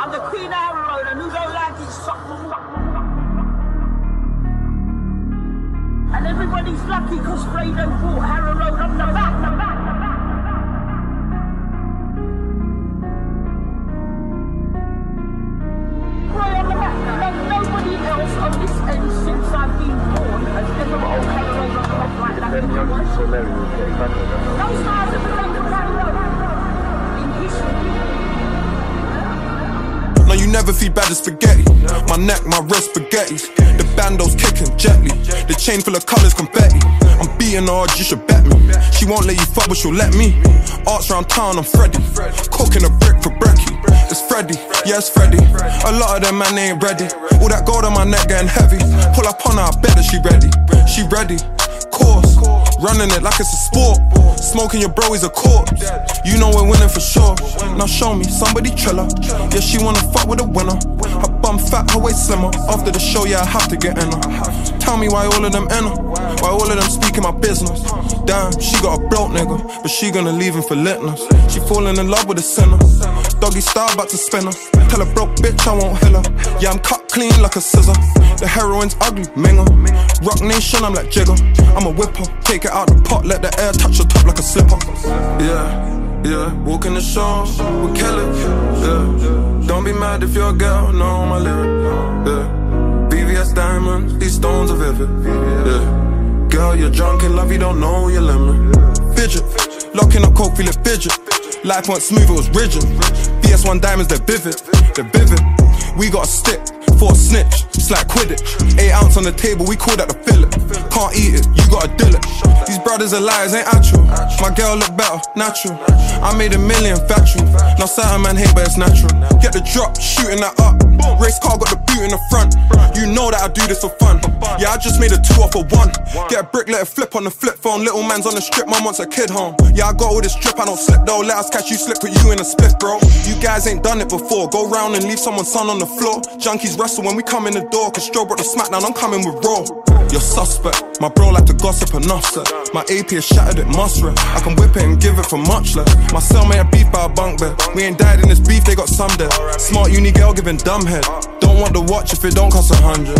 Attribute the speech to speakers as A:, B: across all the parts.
A: the Queen Arrow, and who don't like it, suck my muck. And everybody's lucky because Fredo bought Harrow Road on the back. Right on the back. Nobody else on this end since I've been born has ever got Harrow Road on the back like that. No stars have been on Harrow Road in history.
B: No, you never feed bad as spaghetti. My neck, my wrist, spaghettis. The bando's kicking gently. The chain full of colours, confetti. I'm beating her hard, you should bet me. She won't let you fuck, but she'll let me. Arts round town, I'm Freddy. Cooking a brick for brekkie. It's Freddy, yeah, it's Freddy. A lot of them man, they ain't ready. All that gold on my neck getting heavy. Pull up on her, I bet that she ready. She ready, course. Running it like it's a sport. Smoking your bro, he's a corpse. You know we're winning for sure. Now show me, somebody triller. Yeah, she wanna fuck with a winner. Her bum fat, her waist slimmer. After the show, yeah, I have to get in her. Tell me why all of them in her. Why all of them speaking my business. Damn, she got a broke nigga, but she gonna leave him for litness. She falling in love with a sinner. Doggy style about to spin her. Tell a broke bitch I won't hill her. Yeah, I'm cut clean like a scissor. The heroin's ugly, minger. Rock Nation, I'm like Jigger. I'm a whipper, take it out the pot, let the air touch your top like a slipper. Yeah, walking the show, we'll kill it. Yeah, don't be mad if you're a girl, know my lyric. Yeah, VVS diamonds, these stones are vivid. Yeah, girl, you're drunk in love, you don't know your limit. Fidget, locking up coke, feel it fidget. Life weren't smooth, it was rigid. VS1 diamonds, they're vivid. We got a stick for a snitch, it's like Quidditch. 8 ounce on the table, we call that the fillet. Can't eat it, you gotta dill it. These brothers are liars, ain't actual. My girl look better, natural. I made $1 million factual. Now certain man hate, but it's natural. Get the drop, shooting that up. Race car got the boot in the front. You know that I do this for fun. Yeah, I just made a 2 off of 1. Get a brick, let it flip on the flip phone. Little man's on the strip, mum wants a kid home. Yeah, I got all this drip, I don't slip though. Let us catch you slip with you in a split, bro. You guys ain't done it before. Go round and leave someone's son on the floor. Junkies wrestle when we come in the door. Cause Stroh brought the smackdown, I'm coming with raw. You're suspect, my bro like to gossip enough set. My AP is shattered, it must rest. I can whip it and give it for much less. My cellmate had beef by a bunk bed. We ain't died in this beef, they got some dead. Smart uni girl giving dumb head. Don't want the watch if it don't cost 100.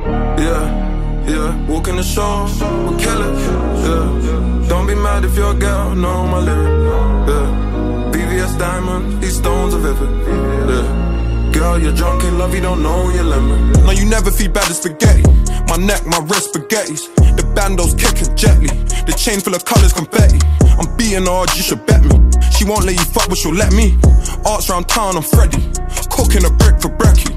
B: Yeah, walking the show, we'll kill it. Yeah, don't be mad if you're a girl, know my lyric. Yeah, VVS diamonds, these stones are vivid. Yeah, girl, you're drunk in love, you don't know your limit. No, you never feed bad as spaghetti. My neck, my wrist, spaghettis. The bando's kicking gently. The chain full of colours, confetti. I'm beating her hard, you should bet me. She won't let you fuck, but she'll let me. Arts round town, I'm Freddy. Cooking a brick for brekkie.